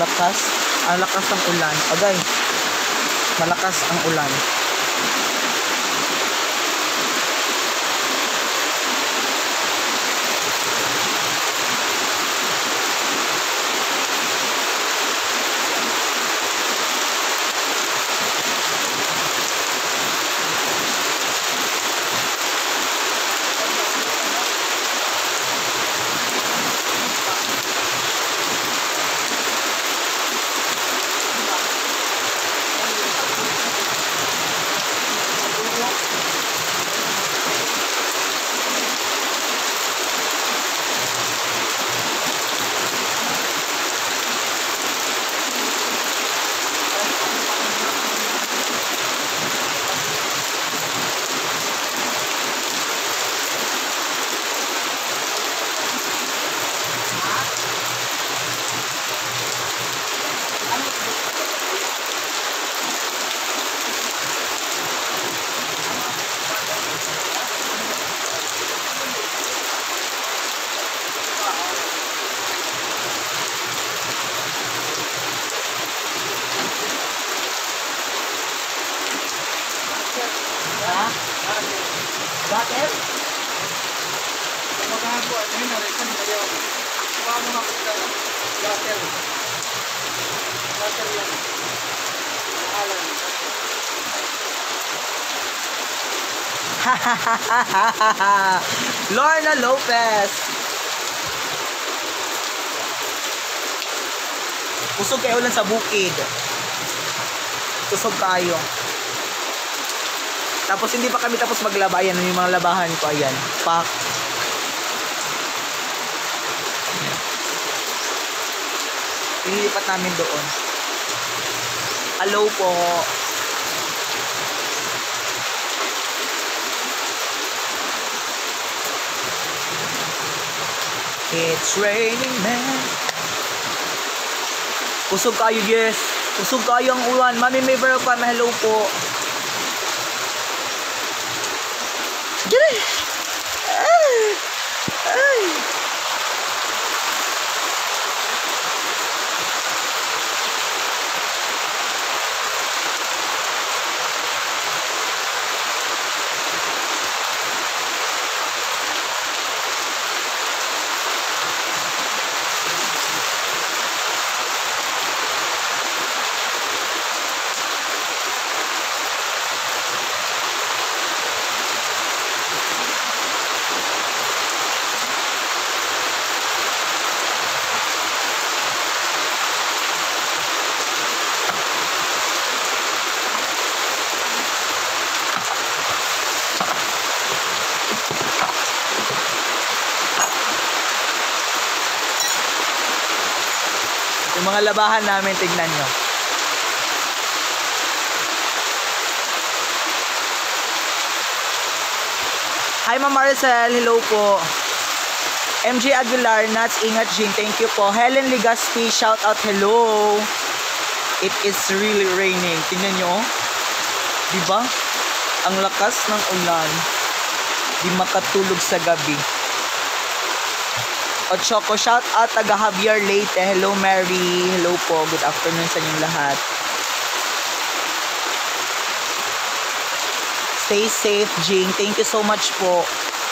lakas. Ang lakas ng ulan. Agay. Malakas ang ulan. Bakit? Magagawa at yun, narisan na yun. Paano makita? Gater. Gater yan. Alan. Lorna Lopez. Kusog kayo lang sa bukid. Kusog kayo. Tapos hindi pa kami tapos maglaba. Ayan yung mga labahan ko. Ayan. Pak. Ililipat namin doon. Hello po. It's raining man. Kusog kayo, yes. Kusog kayo ang ulan. Mami, may welcome. Hello po. Gini. Ay. Ay. Yung mga labahan namin, tignan nyo. Hi, Ma'am Maricel. Hello po. MJ Aguilar, Nuts, Ingat, Jing. Thank you po. Helen Ligaspi, shout out. Hello. It is really raining. Tingnan nyo. Diba? Ang lakas ng ulan. Di makatulog sa gabi. O Choco, shout out taga Javier Leyte. Hello Mary. Hello po. Good afternoon sa inyong lahat. Stay safe, Jing. Thank you so much po.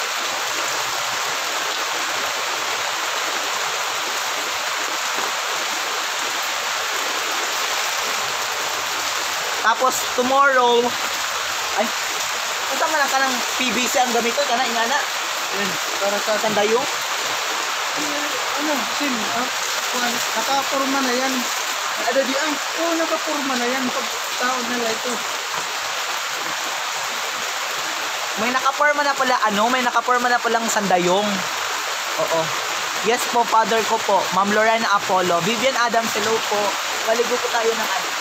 Tapos tomorrow, ay, punta man ka ng PVC ang gamit ko. Kana, ingana. Para sa sandayong. Ano, Sim, nakaporma na yan. Ada di ay, nakaporma na yan. Pagtaon nila ito. May nakaporma na pala, may nakaporma na palang sandayong. Oo. Yes po, father ko po. Ma'am Lorena Apollo. Vivian Adams, hello po. Maligo po tayo ng ano.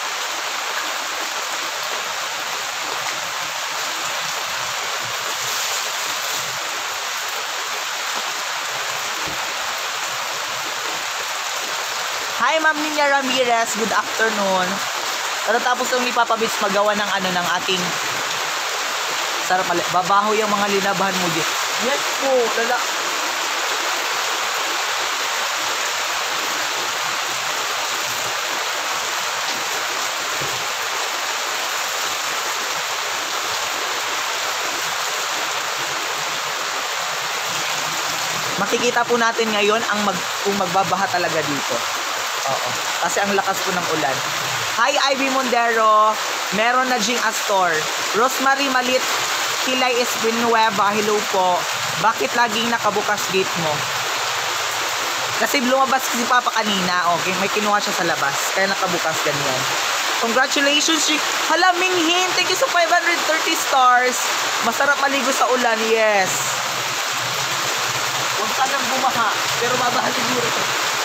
Hi, Ma'am Ninya Ramirez. Good afternoon. Tapos yung ipapabits magawa ng ano ng ating sarap pala. Babaho yung mga linabahan mo dito. Yes po. Lala. Makikita po natin ngayon kung magbabaha talaga dito. Oo. Kasi ang lakas po ng ulan. Hi, Ivy Mondero. Meron na Jing Astor. Rosemary Malit. Kilay Esprinueva. Hello po. Bakit laging nakabukas gate mo? Kasi lumabas si Papa kanina. Okay, may kinuha siya sa labas. Kaya nakabukas ganyan. Congratulations, Jing. Hala, Minghin. Thank you sa 530 stars. Masarap maligo sa ulan. Yes. Huwag sanang bumaha. Pero babaha siguro ito.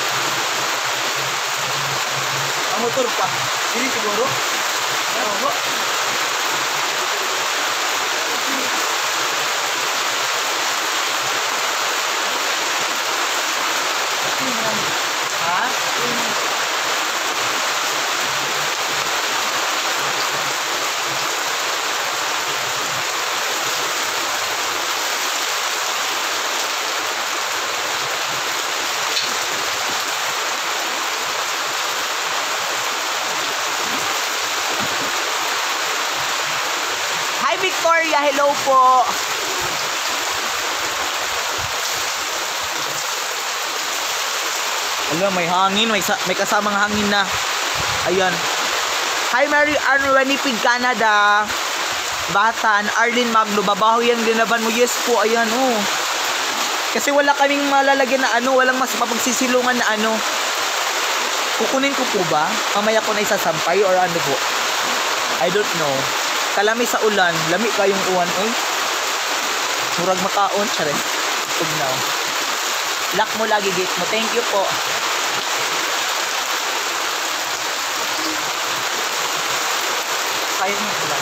Ang motor pa. Hindi siguro. Oo. Ha? Hi Victoria, hello po. Alam, may hangin, may kasamang hangin na. Ayan. Hi Mary Ann, Winnipeg, Canada. Batan, Arlene Magno, babaho yan linaban mo. Yes po, ayan, oh. Kasi wala kaming malalagyan na ano, walang mas mapagsisilungan na ano. Kukunin ko po ba? Mamaya ko na isasampay or ano po? I don't know. Kalami sa ulan, lami kayong uwan, oy. Murag makaon, chares. Tugnaw. Lock mo lagi gate mo. Thank you po. Kaya mo ulan.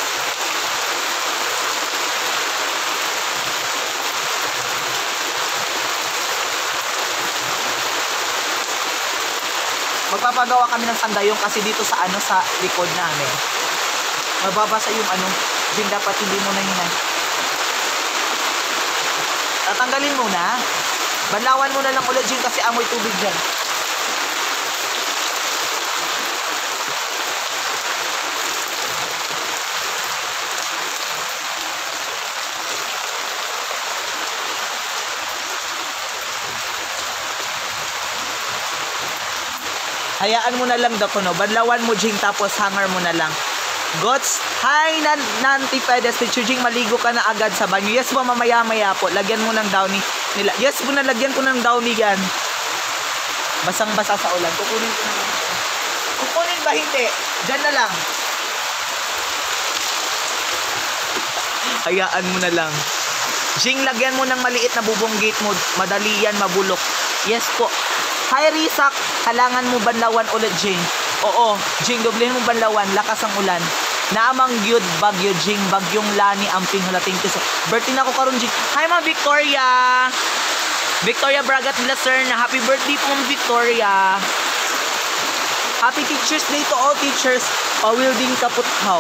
Magpapagawa kami ng sandayong kasi dito sa ano sa likod namin. Mababasa yung ano, Jing, dapat hindi mo na hinay. Tatanggalin mo na. Banlawan mo na lang ulit, Jing, kasi amoy tubig dyan. Hayaan mo na lang daw ko, no? Banlawan mo, Jing, tapos hanger mo na lang. Gots, hi Nanti Pedes, Jing, maligo ka na agad sa banyo. Yes po, mamaya-maya po. Lagyan mo ng downy nila. Yes po, nalagyan ko ng downy yan. Basang-basa sa ulan. Kukunin ko na lang. Kukunin ba hindi? Diyan na lang. Hayaan mo na lang. Jing, lagyan mo ng maliit na bubong gate mo. Madali yan, mabulok. Yes po. Hi Risak, halangan mo banlawan ulit, Jing. Oo, Jing, doblehin mo banlawan, lakas ang ulan. Naamang gyud bagyo, Jing, bagyong Lani ang pinhulating ko. Birthday na ko karon, Jing. Hi Ma Victoria. Victoria Bragat nila, sir, na happy birthday po, Victoria. Happy Teachers Day to all teachers. Pawilding kaputhaw.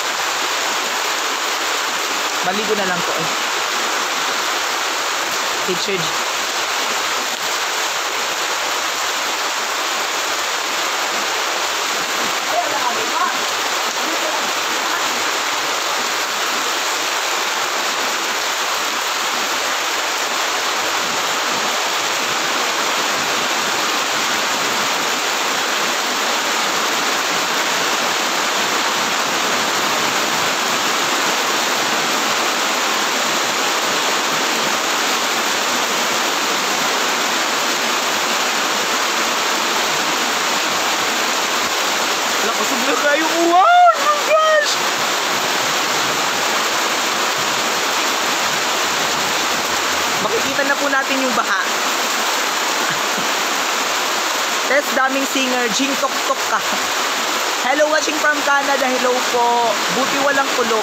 Maligo na lang ko eh. Teacher kayong uwan! Oh my gosh! Makikita na po natin yung baha. Test daming singer, Jing tok-tok ka. Hello, watching from Canada. Hello po. Buti walang kulog.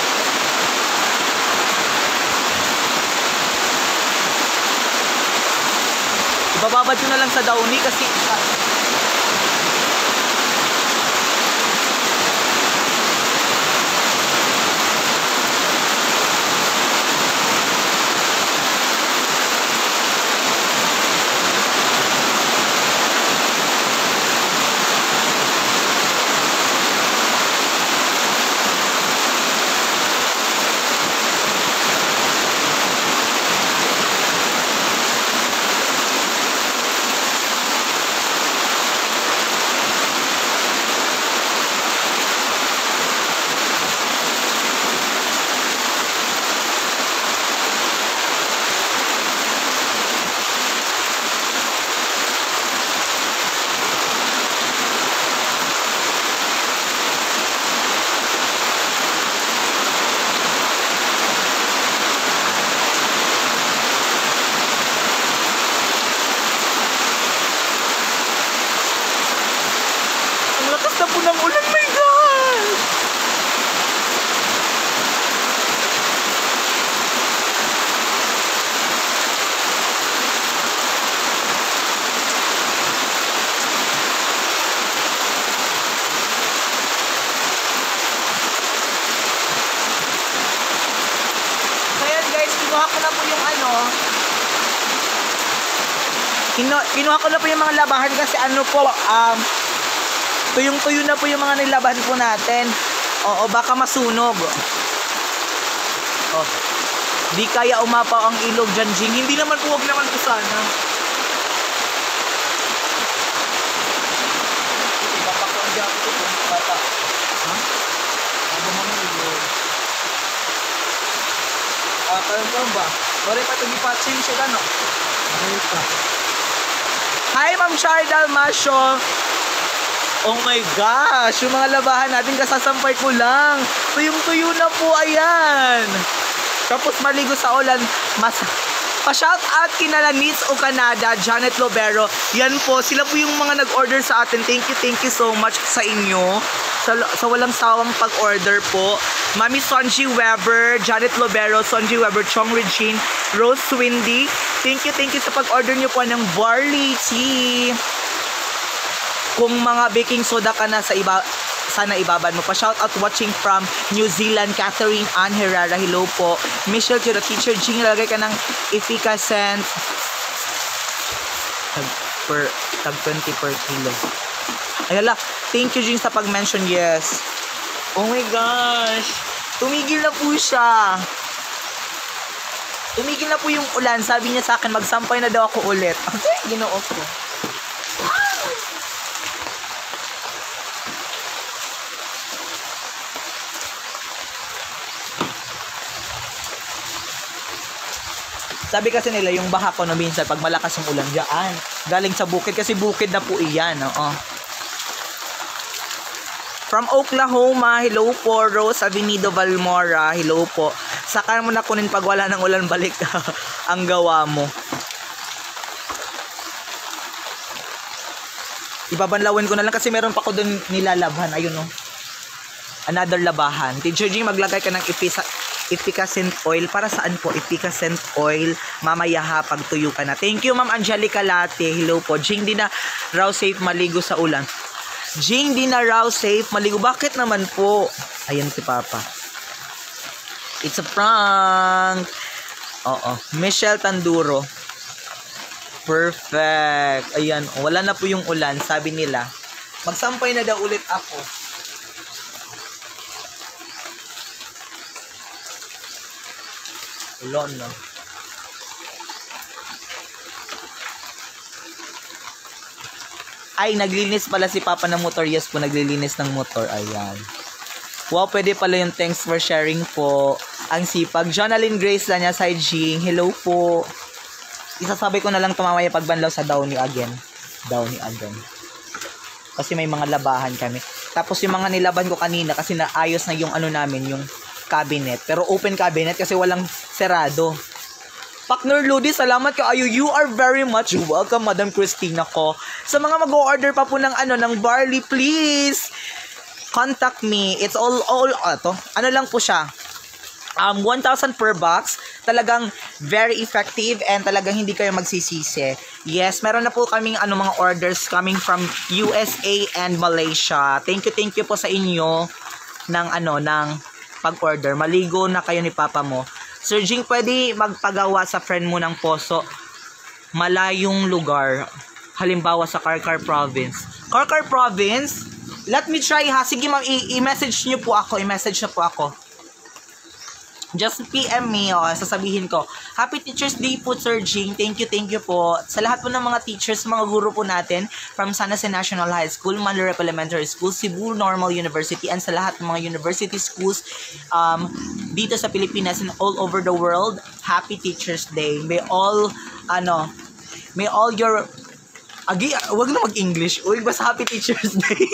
Ibababad ko na lang sa downy kasi po yung ano, kinuha ko na po yung mga labahan kasi ano po, tuyong-tuyo na po yung mga nilabahan po natin. Oo, baka masunog. Oh. Di kaya umapaw ang ilog dyan, Jing. Hindi naman po, wag naman po sana. Ipapakuandya ako ito, bata. Ha? Ano naman ilog? Parang ba? Wala pa ito gipatsin siya gano? Wala pa. Hi, Ma'am Shari Dalmasyo. Oh my gosh, yung mga labahan natin kasasampay ko lang. Tuyong-tuyo na po, ayan. Tapos maligo sa ulan, pa-shout out kina Nits o Canada, Janet Lobero. Yan po, sila po yung mga nag-order sa atin. Thank you so much sa inyo. Sa walang sawang pag-order po. Mami Sonji Weber, Janet Lobero, Sonji Weber, Chong Regine, Rose Windy. Thank you sa pag-order nyo po ng barley tea. Kung mga baking soda ka na sa iba, sana ibaban mo pa. Shout out watching from New Zealand, Catherine Ann Herrera. Hello po. Michelle to the teacher. Jing, lagay ka ng efficacent tag 20 per kilo. Ayala, thank you Jing sa pag-mention. Yes. Oh my gosh. Tumigil na po siya. Tumigil na po yung ulan. Sabi niya sa akin, magsampay na daw ako ulit. Okay, ginoo ko. Sabi kasi nila, yung baha ko no minsan, pag malakas yung ulan, dyan. Galing sa bukid, kasi bukid na po iyan. Oo. From Oklahoma, hello po. Rose Avenido Valmora, hello po. Saka mo na kunin pag wala ng ulan, balik ang gawa mo. Ibabanlawin ko na lang kasi meron pa ko dun nilalabhan. Ayun no. Another labahan. Teacher G, maglagay ka ng efficacent oil. Para saan po? Efficacent oil. Mamaya ha, pag tuyo ka na. Thank you, Ma'am Angelica Late. Hello po. Jing, di na raw safe maligo sa ulan. Jing, di na raw safe maligo. Bakit naman po? Ayan si Papa. It's a prank. Oo. Michelle Tanduro. Perfect. Ayan. Wala na po yung ulan. Sabi nila. Magsampay na daw ulit ako. Ulan na. Ay, naglilinis pala si Papa ng motor. Yes po, naglilinis ng motor. Ayan. Wow, pwede pala yung thanks for sharing po. Ang sipag. Jonalyn Grace Lanya Jing. Hello po. Isasabay ko na lang tumamaya pagbanlaw sa Downy again. Downy again. Kasi may mga labahan kami. Tapos yung mga nilaban ko kanina kasi naayos na yung ano namin, yung cabinet. Pero open cabinet kasi walang serado. Partner Ludi, salamat ka ayo. You are very much welcome, Madam Christina ko. Sa mga mag-order pa po ng ano ng barley, please contact me. It's all to. Ano lang po siya. 1,000 per box. Talagang very effective and talagang hindi kayo magsisisi. Yes, meron na po kaming mga orders coming from USA and Malaysia. Thank you po sa inyo ng ng pag-order. Maligo na kayo ni Papa mo. Sir Jing, pwede magpagawa sa friend mo ng poso malayong lugar. Halimbawa sa Karkar Province. Karkar Province? Let me try ha. Sige ma'am, i-message nyo po ako. I-message na po ako. Just PM me, sasabihin ko. Happy Teachers Day po, Sir Jing. Thank you po. Sa lahat po ng mga teachers, mga guro po natin, from San Jose National High School, Manlurep Elementary School, Cebu Normal University, and sa lahat ng mga university schools dito sa Pilipinas and all over the world, Happy Teachers Day. May all your... wag na mag-English. Uy, basta Happy Teachers Day.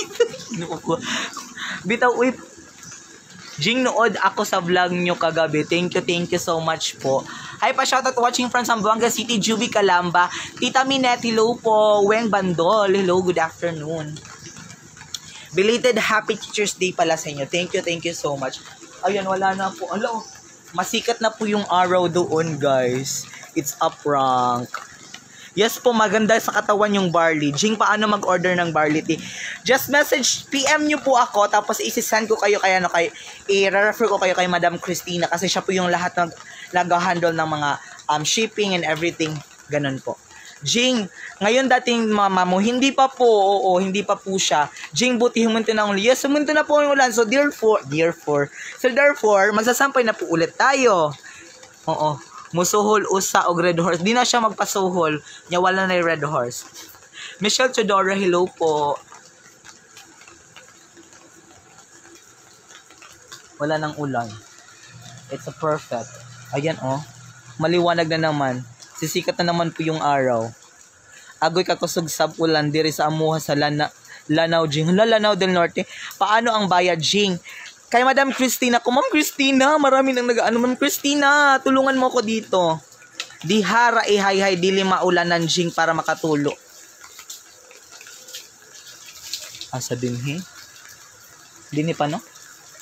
Bitaw, uy, Jing, nood ako sa vlog nyo kagabi. Thank you so much po. Hi pa, shoutout watching from Zamboanga City, Juby Calamba. Tita Minette, hello po. Weng Bandol, hello, good afternoon. Belated Happy Teachers Day pala sa inyo. Thank you so much. Ayan, wala na po. Hello, masikat na po yung araw doon, guys. It's a prank. Yes po, maganda sa katawan yung barley. Jing, paano mag-order ng barley tea? Just message, PM nyo po ako, tapos isi-send ko kayo, i-refer ko kayo kay Madam Christina kasi siya po yung lahat ng nag-handle ng mga shipping and everything. Ganun po. Jing, ngayon dating mama mo, hindi pa po, oo, hindi pa po siya. Jing, buti humunto na ulit. Yes, humunto na po yung ulan. So, therefore, magsasampay na po ulit tayo. Oo. Musuhol, usa, o red horse. Di na siya magpasuhol. Niya, wala na yung red horse. Michelle Chodora, hello po. Wala nang ulan. It's a perfect. Ayan, oh. Maliwanag na naman. Sisikat na naman po yung araw. Agoy kakusog sab ulan diri sa amuha sa Lanao, Jing. Lanao del Norte. Paano ang Bayet, Jing? Kay Madam Christina ko. Ma'am Christina, marami nang nag-ano. Ma'am Christina, tulungan mo ko dito. Dihara hay dili maulanan, Jing, para makatulo. Asa din, he? Dini pa, no?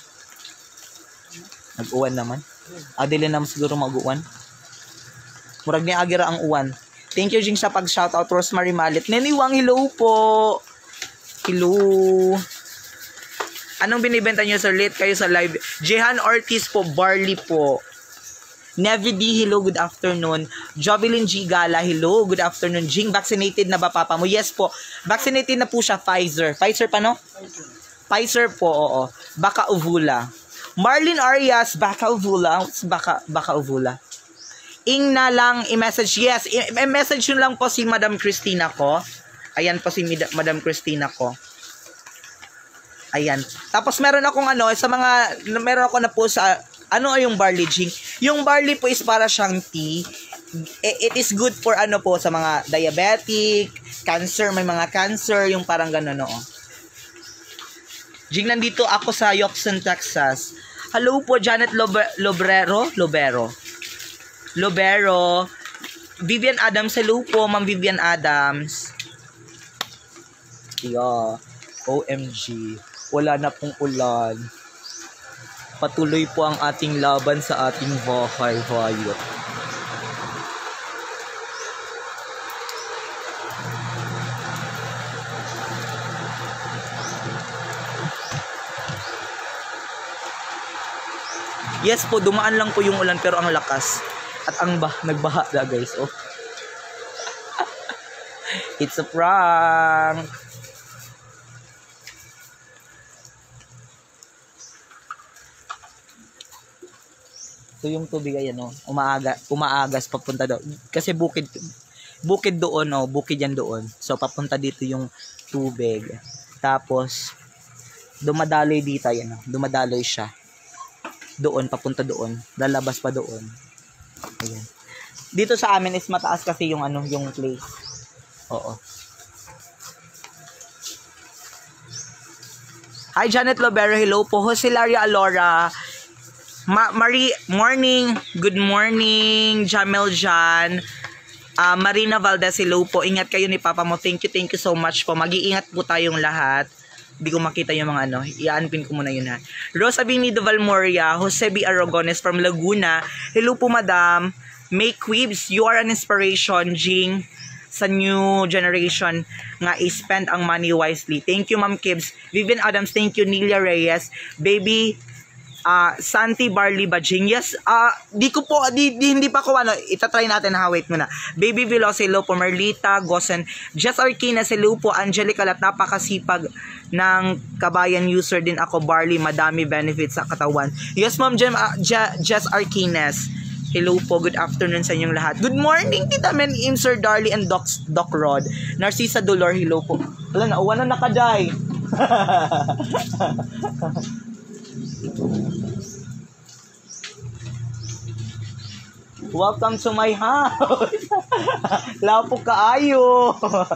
Nag-uwan naman. Dili naman siguro mag-uwan. Murag ni agira ang uwan. Thank you, Jing, sa pag-shoutout. Rosemary Malit. Neniwang, hello po. Hello. Anong binibenta nyo, sir? Late kayo sa live. Jehan Ortiz po, barley po. Nevi D, hello, good afternoon. Jovelyn G. Gala, hello, good afternoon. Jing, vaccinated na ba papa mo? Yes po. Vaccinated na po siya, Pfizer. Pfizer pa, no? Pfizer po, oo. Baka Uvula. Marlene Arias, Baka Uvula. What's Baka Uvula? Ing na lang i-message. Yes, i-message yun lang po si Madam Christina ko. Ayan po si Madam Christina ko. Ayan. Tapos meron akong meron ako na po sa, ano ay yung barley, Jing? Yung barley po is para siyang tea. It is good for po sa mga diabetic, cancer, may mga cancer, yung parang gano'n, no? Jing, nandito ako sa Houston, Texas. Hello po, Janet Lobero. Vivian Adams, hello po, Ma'am Vivian Adams. Yeah. OMG. Wala na pong ulan. Patuloy po ang ating laban sa ating bahay, Bayet. Yes po, dumaan lang po yung ulan pero ang lakas. At ang nagbaha na, guys. Oh. It's a prank. So yung tubig ayan, oh, umaagas papunta daw. Kasi bukid doon, oh, bukid yan doon. So papunta dito yung tubig. Tapos dumadaloy dito, ayan, oh, dumadaloy siya. Doon, papunta doon. Lalabas pa doon. Ayan. Dito sa amin is mataas kasi yung yung place. Oo. Hi, Janet Lobero. Hello po. Josilaria Alora. Marie, morning. Good morning. Jamel Jan. Marina Valdez. Hello po. Ingat kayo ni Papa mo. Thank you so much po. Mag-iingat po tayong lahat. Hindi ko makita yung mga i-unpin ko muna yun, ha. Rosa Binido Valmoria, Jose B. Aragones from Laguna. Hello po, madam. Make Quibs, you are an inspiration, Jing, sa new generation nga i-spend ang money wisely. Thank you, Ma'am Kibs. Vivian Adams, thank you. Nelia Reyes. Baby, Santi Barley ba, Jing? Yes, hindi pa ko itatry natin, ha, wait muna. Baby Veloz, hello po. Merlita Gosen, Jess Arquines, hello po. Angelica Lat, napakasipag ng kabayan user din ako. Barley, madami benefits sa katawan. Yes, Ma'am Jess Arquines, hello po. Good afternoon sa inyong lahat. Good morning, Tita Men, Sir Darly and Doc Rod. Narcisa Dolor, hello po. Wala na, uwan na nakaday. Welcome to my house. Lapo kaayo.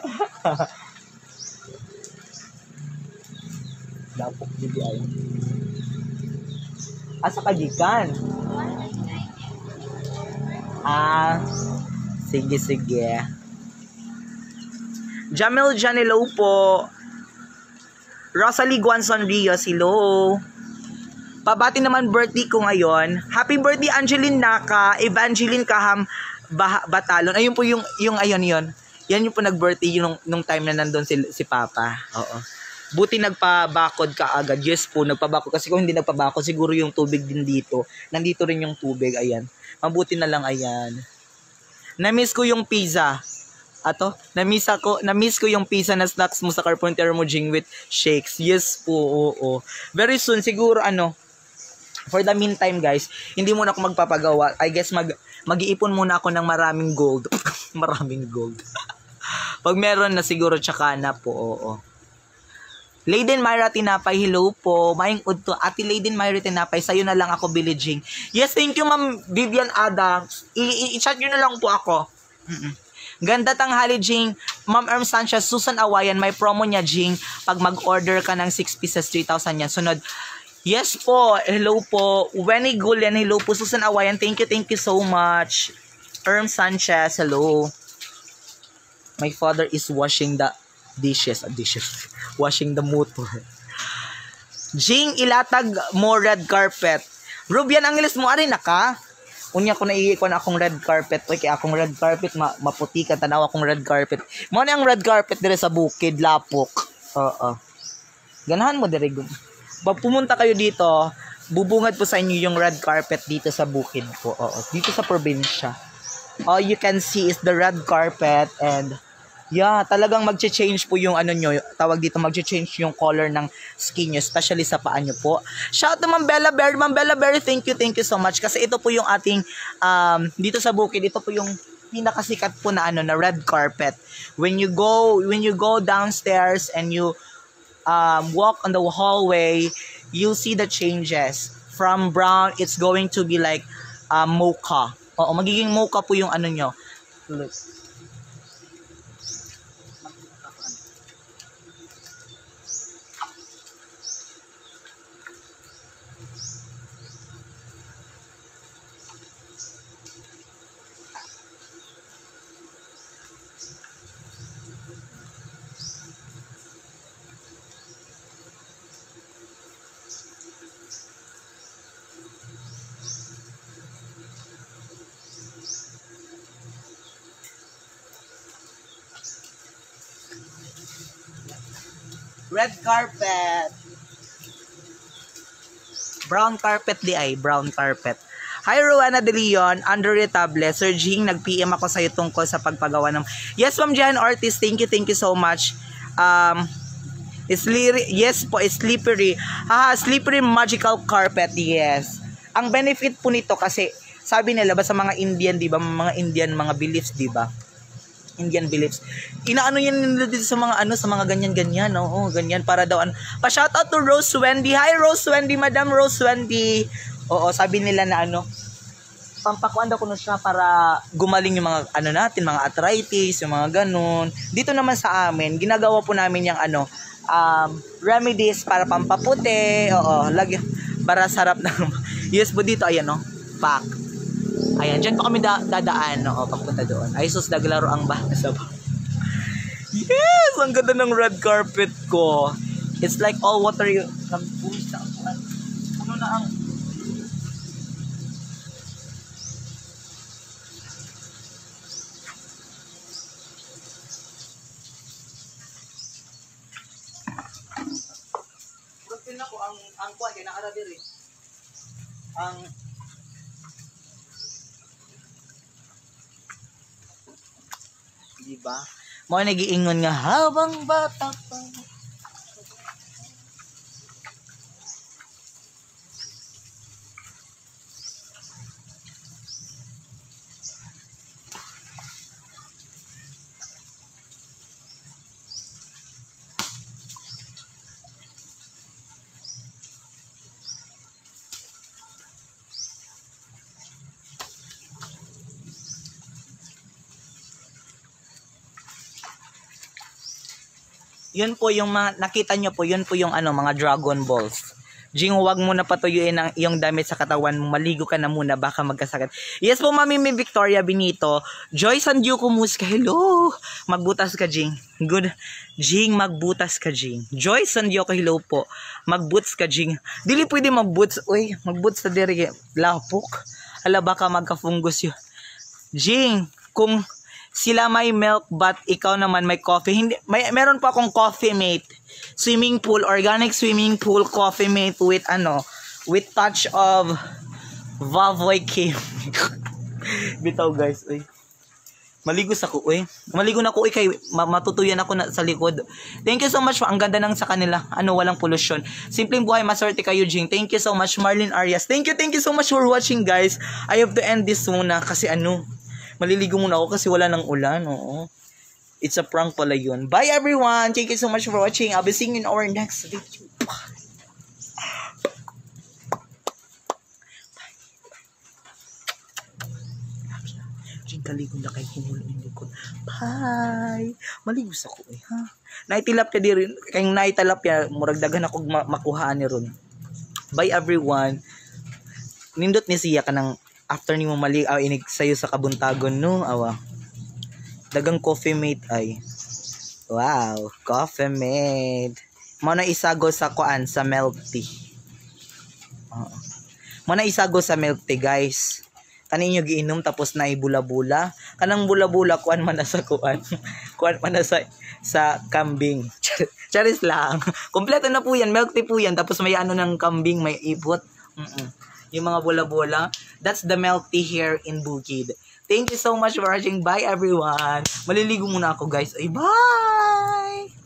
Lapo dili ayo. Asa ka gikan? Sige. Jamil Janelo po. Rosalie Guanzon Rios, hello. Pabati naman birthday ko ngayon. Happy birthday Angeline Naka, Evangeline Kaham Batalon. Ayun po yung ayun yon. Yan yung po nag-birthday nung time na nandun si Papa. Oo. Buti nagpabakod ka agad. Yes po, nagpabakod. Kasi kung hindi nagpabakod, siguro yung tubig din dito. Nandito rin yung tubig, ayan. Mabuti na lang, ayan. Na-miss ko yung pizza. Ato, na-miss ko yung pizza na snacks mo sa Carpenter mo, Jing, with shakes. Yes po, oo. Very soon, siguro for the meantime, guys, hindi muna ako magpapagawa. I guess mag-iipon muna ako ng maraming gold. Maraming gold. Pag meron na siguro, tsaka na po, oo. Leyden Myra Tinapay, hello po. Maing udto. Ate Leyden Myra Tinapay, sa'yo na lang ako bilijing. Yes, thank you, Ma'am Vivian Adams. I-chat nyo na lang po ako. Ganda tanghali, Jing. Ma'am Erm Sanchez, Susan Awayan, may promo niya, Jing. Pag mag-order ka ng 6 pieces, 3,000 yan. Sunod. Yes po, hello po. Wenny Gulian, hello po. Susan Awayan, thank you so much. Erm Sanchez, hello. My father is washing the dishes. Washing the motor. Jing, ilatag mo red carpet. Rubian, ang ilis mo, ari na ka? Unya ko naiikon akong red carpet. Okay, akong red carpet, maputi ka, tanaw akong red carpet. Mo na ang red carpet dire sa bukid, lapok. Oo. Ganahan mo dire. Pag pumunta kayo dito, bubungad po sa inyo yung red carpet dito sa bukid po. Oo, dito sa probinsya. All you can see is the red carpet and yeah, talagang magche-change po yung nyo, tawag dito, magche-change yung color ng skin nyo, especially sa paa nyo po. Shout to Ma'am Bella Berry. Ma'am Bella Berry, thank you so much. Kasi ito po yung ating, dito sa bukid, ito po yung pinakasikat po na na red carpet. When you go downstairs and you walk on the hallway, you'll see the changes. From brown, it's going to be like mocha. Oo, magiging mocha po yung nyo. Look. Red carpet. Brown carpet di ay. Brown carpet. Hi, Rowena De Leon. Under retable. Sir Jing, nag-PM ako sa'yo tungkol sa pagpagawa ng... Yes, Ma'am Jan Ortiz. Thank you so much. Yes po, it's slippery. Slippery magical carpet. Yes. Ang benefit po nito kasi, sabi nila ba sa mga Indian, di ba? Mga Indian, mga beliefs, di ba? Indian beliefs. Inaano yan nila dito sa mga sa mga ganyan-ganyan. Oo, ganyan para daw Pa-shoutout to Rose Wendy. Hi Rose Wendy, Madam Rose Wendy. Oo, sabi nila na pampakuan daw ko na siya para gumaling yung mga natin, mga arthritis, yung mga ganun. Dito naman sa amin, ginagawa po namin yung remedies para pampaputi. Oo, lagi para sarap ng yes po dito, ayan pack. Ayan, dyan pa kami dadaan, pagpunta doon. Ay, sus, naglaro ang basa ba? Yes! Ang ganda ng red carpet ko. It's like all watery. Nagbulis na ang puno na ang... Pagpin ako, ang kuwan, kaya nakarabir eh. Diba? Mo nagiingon nga habang bata pa. Yun po yung nakita nyo po, yun po yung mga Dragon Balls. Jing, huwag mo na patuyuin ang iyong damit sa katawan mo. Maligo ka na muna, baka magkasakit. Yes po, Mami Victoria Benito. Joy Sandio, kumusta? Hello. Magbutas ka, Jing. Good. Jing, magbutas ka, Jing. Joy Sandio, hello po. Magboots ka, Jing. Dili pwede magboots. Uy, magboots na diri. Lapok. Hala, baka magka-fungus yun. Jing, kung sila may milk but ikaw naman may coffee. Hindi, meron pa akong coffee mate. Swimming pool, organic swimming pool coffee mate with with touch of Vavoy Kim. Bitaw guys, uy. Maligo sa kuoy. Maligo na ko kay matutuyan ako na sa likod. Thank you so much. Ang ganda ng sa kanila. Ano, walang pollution. Simpleng buhay, maswerte kayo, Jing. Thank you so much, Marlene Arias. Thank you so much for watching, guys. I have to end this muna kasi ano, maliligo muna ako kasi wala nang ulan. Oo. It's a prank pala yun. Bye, everyone. Thank you so much for watching. I'll be seeing you in our next video. Kaligo na kay hinulo ng likod. Bye! Maligo sa ko eh, ha? Naitilap ka di rin. Kayong naitalap ya, muragdagan ako makuhaan ni ron. Bye everyone. Nindot ni siya ka ng after ni mo mali inig sayo sa kabuntagon, no? Awa. Dagang coffee mate ay. Wow, coffee mate. Mo na isago sa kuan sa milk tea. Mo na isago sa milk tea, guys. Kanin nyo giinom tapos na ibula-bula. Kanang bula-bula, kuan man na sa kuan. Kuan man na sa kambing. Charis lang. Kompleto na po yan. Milk tea po yan. Tapos may ano ng kambing, may ipot. Yung mga bula-bula. That's the milk tea here in Bukid. Thank you so much for watching. Bye everyone. Maliligo muna ako, guys. Ay, bye!